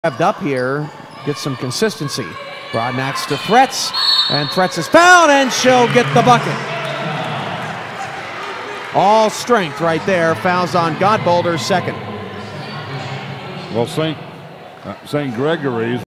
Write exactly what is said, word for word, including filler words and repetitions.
Up here, get some consistency. Broadnax to Threats, and Threats is fouled, and she'll get the bucket. All strength right there. Fouls on Godbolder's second. Well, Saint Uh, Saint Gregory's